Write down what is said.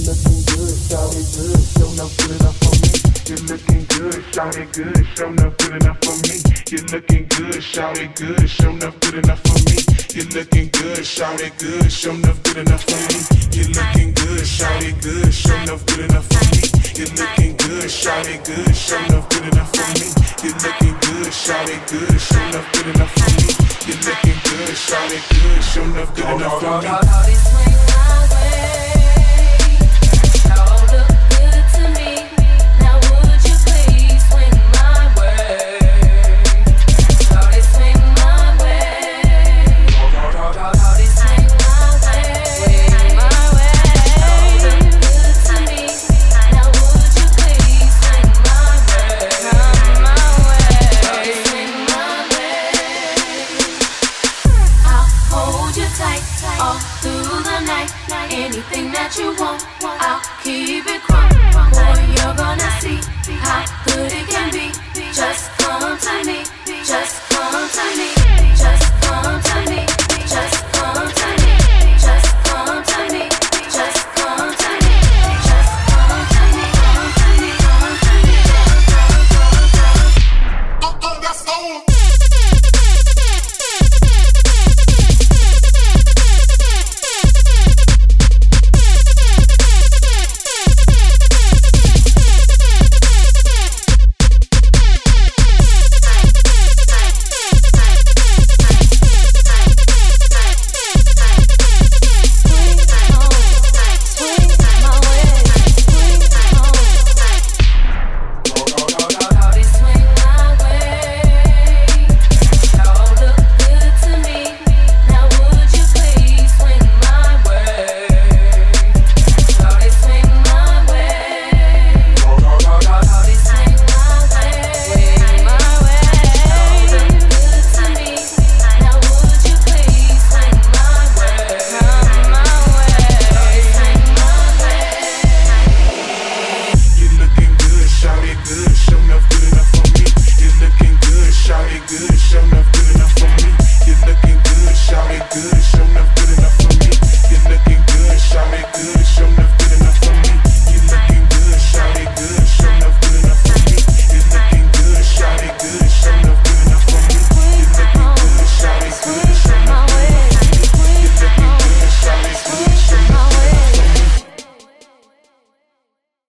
looking good, shout it good, show no good enough for me. You're looking good, shout it good, show no good enough for me. You're looking good, shout it good, show no good enough for me. You're looking good, shout it good, show no good enough for me. You're looking good, shout it good, show no good enough for me. You're looking good, shout it good, show no good enough for me. You're looking good, shout it good, show no good enough for me. You're looking good, shout it good, show no good enough for me. All through the night, anything that you want, I'll keep it